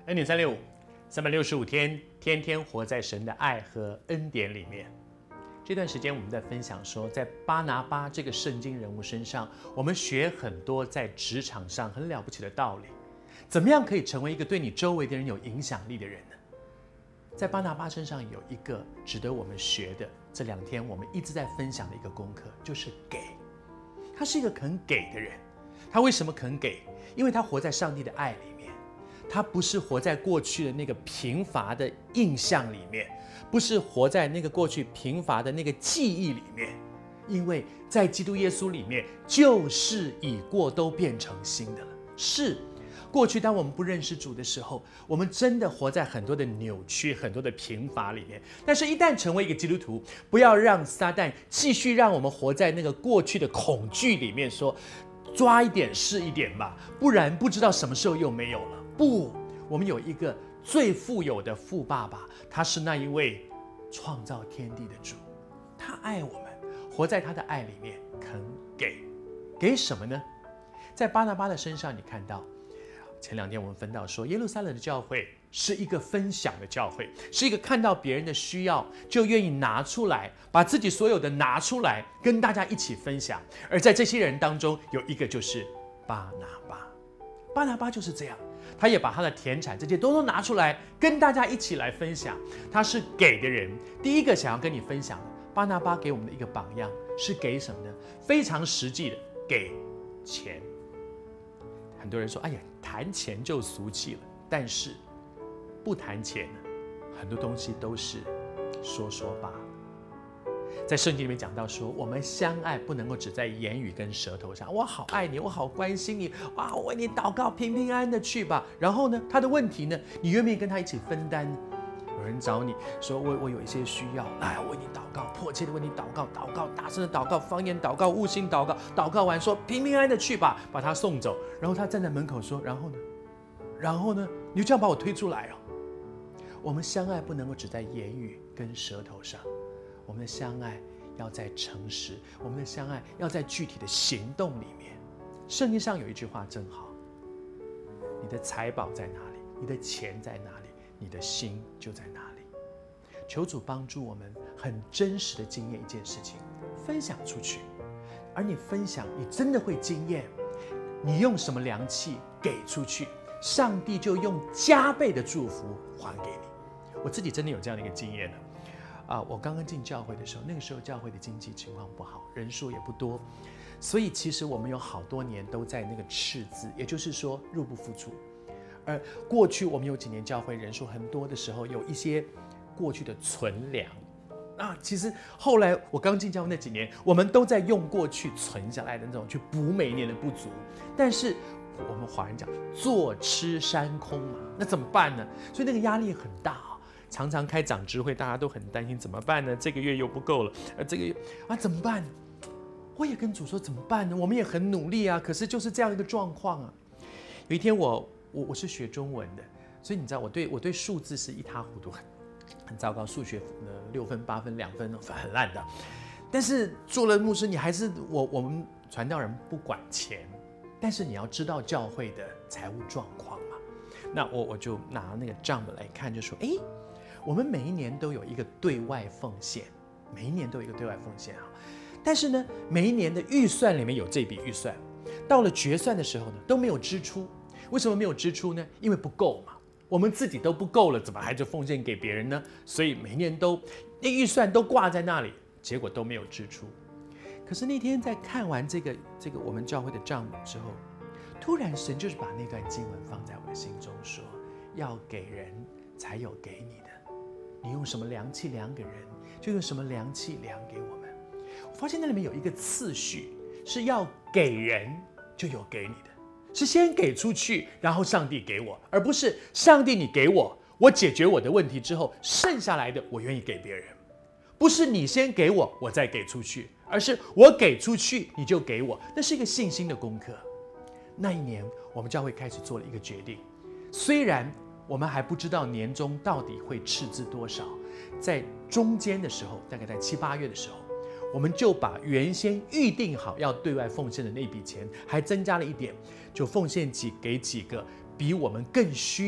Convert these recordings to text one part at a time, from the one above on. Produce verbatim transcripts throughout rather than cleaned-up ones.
恩典三六五，三百六十五天，天天活在神的爱和恩典里面。这段时间我们在分享说，在巴拿巴这个圣经人物身上，我们学很多在职场上很了不起的道理。怎么样可以成为一个对你周围的人有影响力的人呢？在巴拿巴身上有一个值得我们学的，这两天我们一直在分享的一个功课，就是给。他是一个肯给的人。他为什么肯给？因为他活在上帝的爱里面，他不是活在过去的那个贫乏的印象里面，不是活在那个过去贫乏的那个记忆里面，因为在基督耶稣里面，旧事已过，都变成新的了。是过去当我们不认识主的时候，我们真的活在很多的扭曲、很多的贫乏里面。但是一旦成为一个基督徒，不要让撒旦继续让我们活在那个过去的恐惧里面，说抓一点是一点吧，不然不知道什么时候又没有了。不，我们有一个最富有的富爸爸，他是那一位创造天地的主，他爱我们，活在他的爱里面，肯给。给什么呢？在巴拿巴的身上，你看到前两天我们分到说，耶路撒冷的教会是一个分享的教会，是一个看到别人的需要就愿意拿出来，把自己所有的拿出来跟大家一起分享。而在这些人当中，有一个就是巴拿巴。巴拿巴就是这样，他也把他的田产这些都都拿出来跟大家一起来分享。他是给的人。第一个想要跟你分享的，巴拿巴给我们的一个榜样是给什么呢？非常实际的，给钱。很多人说，哎呀，谈钱就俗气了。但是不谈钱呢，很多东西都是说说罢了。在圣经里面讲到说，我们相爱不能够只在言语跟舌头上。我好爱你，我好关心你，哇，我为你祷告，平平安安的去吧。然后呢，他的问题呢，你愿不愿意跟他一起分担？有人找你说，我我有一些需要，来，我为你祷告，迫切的为你祷告，祷告，大声的祷告，方言祷告，悟性祷告，祷告完说平平安安的去吧，把他送走。然后他站在门口说，然后呢？然后呢？你就这样把我推出来哦。我们相爱不能够只在言语跟舌头上，我们的相爱要在诚实，我们的相爱要在具体的行动里面。圣经上有一句话真好，你的财宝在哪里，你的钱在哪里，你的心就在哪里。求主帮助我们很真实的经验一件事情，分享出去。而你分享，你真的会经验，你用什么良器给出去，上帝就用加倍的祝福还给你。我自己真的有这样的一个经验呢。啊，我刚刚进教会的时候，那个时候教会的经济情况不好，人数也不多，所以其实我们有好多年都在那个赤字，也就是说入不敷出。而过去我们有几年教会人数很多的时候，有一些过去的存粮啊，其实后来我刚进教会那几年，我们都在用过去存下来的那种去补每一年的不足。但是我们华人讲坐吃山空嘛，那怎么办呢？所以那个压力很大啊。常常开长执会，大家都很担心怎么办呢？这个月又不够了，呃，这个月啊怎么办？我也跟主说怎么办呢？我们也很努力啊，可是就是这样一个状况啊。有一天我我我是学中文的，所以你知道我对我对数字是一塌糊涂，很很糟糕，数学呢六分八分两分很烂的。但是做了牧师，你还是我我们传道人不管钱，但是你要知道教会的财务状况嘛。那我我就拿那个账本来看，就说，哎。我们每一年都有一个对外奉献，每一年都有一个对外奉献啊。但是呢，每一年的预算里面有这笔预算，到了决算的时候呢，都没有支出。为什么没有支出呢？因为不够嘛。我们自己都不够了，怎么还就奉献给别人呢？所以每一年都那预算都挂在那里，结果都没有支出。可是那天在看完这个这个我们教会的账目之后，突然神就是把那段经文放在我的心中说，要给人才有给你的。你用什么量器量给人，就用什么量器量给我们。我发现那里面有一个次序，是要给人就有给你的，是先给出去，然后上帝给我，而不是上帝你给我，我解决我的问题之后，剩下来的我愿意给别人。不是你先给我，我再给出去，而是我给出去，你就给我。那是一个信心的功课。那一年，我们教会开始做了一个决定，虽然我们还不知道年终到底会赤字多少，在中间的时候，大概在七八月的时候，我们就把原先预定好要对外奉献的那笔钱，还增加了一点，就奉献几给几个比我们更需要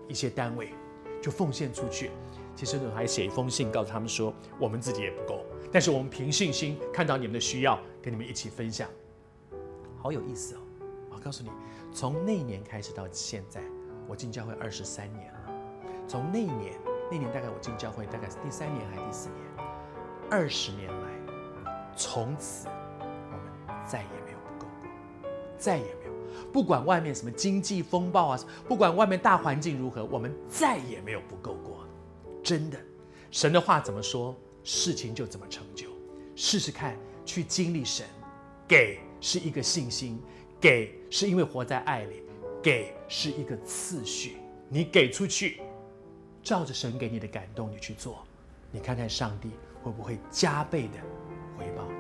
一些单位，就奉献出去。其实呢，还写一封信告诉他们说，我们自己也不够，但是我们凭信心看到你们的需要，跟你们一起分享，好有意思哦！我告诉你，从那年开始到现在，我进教会二十三年了。从那一年，那年大概我进教会大概是第三年还是第四年，二十年来，从此我们再也没有不够过，再也没有。不管外面什么经济风暴啊，不管外面大环境如何，我们再也没有不够过。真的，神的话怎么说，事情就怎么成就。试试看，去经历神。给是一个信心，给是因为活在爱里，给是一个次序。你给出去，照着神给你的感动你去做，你看看上帝会不会加倍的回报你。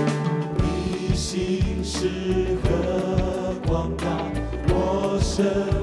是何广大，我身